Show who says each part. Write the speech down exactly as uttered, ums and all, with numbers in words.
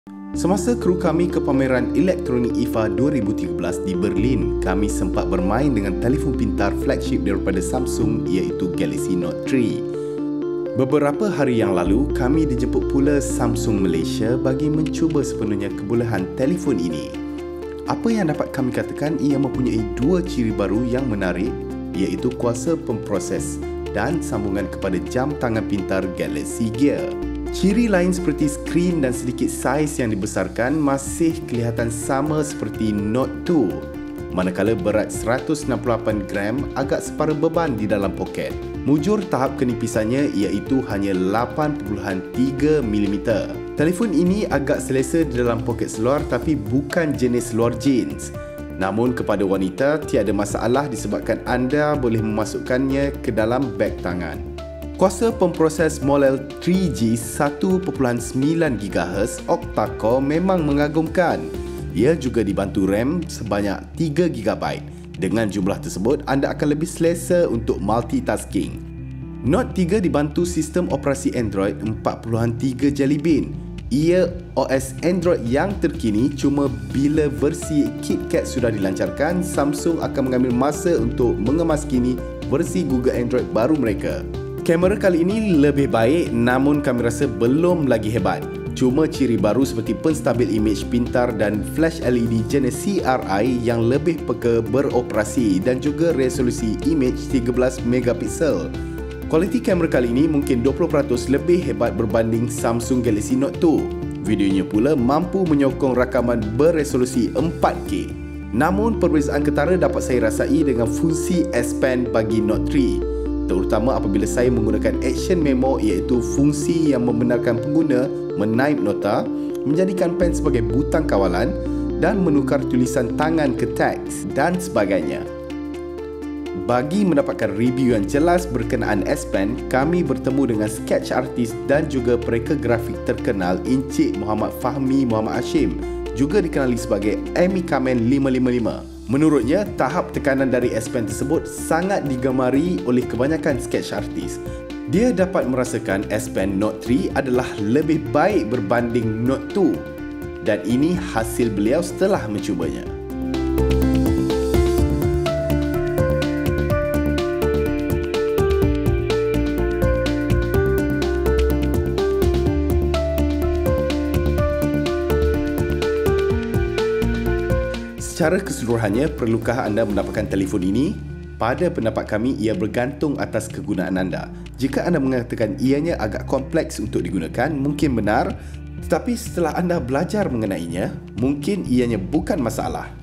Speaker 1: Semasa kru kami ke pameran elektronik I F A dua ribu tiga belas di Berlin, kami sempat bermain dengan telefon pintar flagship daripada Samsung iaitu Galaxy Note tiga. Beberapa hari yang lalu, kami dijemput pula Samsung Malaysia bagi mencuba sepenuhnya kebolehan telefon ini. Apa yang dapat kami katakan, ia mempunyai dua ciri baru yang menarik iaitu kuasa pemproses dan sambungan kepada jam tangan pintar Galaxy Gear. Ciri lain seperti skrin dan sedikit saiz yang dibesarkan masih kelihatan sama seperti Note dua, manakala berat seratus enam puluh lapan gram agak separuh beban di dalam poket. Mujur tahap kenipisannya iaitu hanya lapan perpuluhan tiga milimeter. Telefon ini agak selesa di dalam poket seluar tapi bukan jenis seluar jeans. Namun kepada wanita tiada masalah disebabkan anda boleh memasukkannya ke dalam beg tangan. Kuasa pemproses model tiga G satu perpuluhan sembilan gigahertz octa-core memang mengagumkan. Ia juga dibantu RAM sebanyak tiga gigabyte. Dengan jumlah tersebut, anda akan lebih selesa untuk multitasking. Note tiga dibantu sistem operasi Android empat perpuluhan tiga Jelly Bean. Ia O S Android yang terkini, cuma bila versi KitKat sudah dilancarkan, Samsung akan mengambil masa untuk mengemaskini versi Google Android baru mereka. Kamera kali ini lebih baik namun kami rasa belum lagi hebat. Cuma ciri baru seperti penstabil imej pintar dan flash L E D jenis C R I yang lebih peka beroperasi dan juga resolusi imej tiga belas megapiksel. Kualiti kamera kali ini mungkin dua puluh peratus lebih hebat berbanding Samsung Galaxy Note dua. Videonya pula mampu menyokong rakaman beresolusi empat K. Namun perbezaan ketara dapat saya rasai dengan fungsi S Pen bagi Note tiga. Terutama apabila saya menggunakan Action Memo iaitu fungsi yang membenarkan pengguna menaip nota, menjadikan pen sebagai butang kawalan dan menukar tulisan tangan ke teks dan sebagainya. Bagi mendapatkan review yang jelas berkenaan S Pen, kami bertemu dengan sketch artist dan juga pereka grafik terkenal Encik Muhammad Fahmi Muhammad Hashim, juga dikenali sebagai Amy Kamen lima lima lima. Menurutnya, tahap tekanan dari S Pen tersebut sangat digemari oleh kebanyakan sketch artist. Dia dapat merasakan S Pen Note tiga adalah lebih baik berbanding Note dua dan ini hasil beliau setelah mencubanya. Secara keseluruhannya, perlukah anda mendapatkan telefon ini? Pada pendapat kami, ia bergantung atas kegunaan anda. Jika anda mengatakan ianya agak kompleks untuk digunakan, mungkin benar. Tetapi setelah anda belajar mengenainya, mungkin ianya bukan masalah.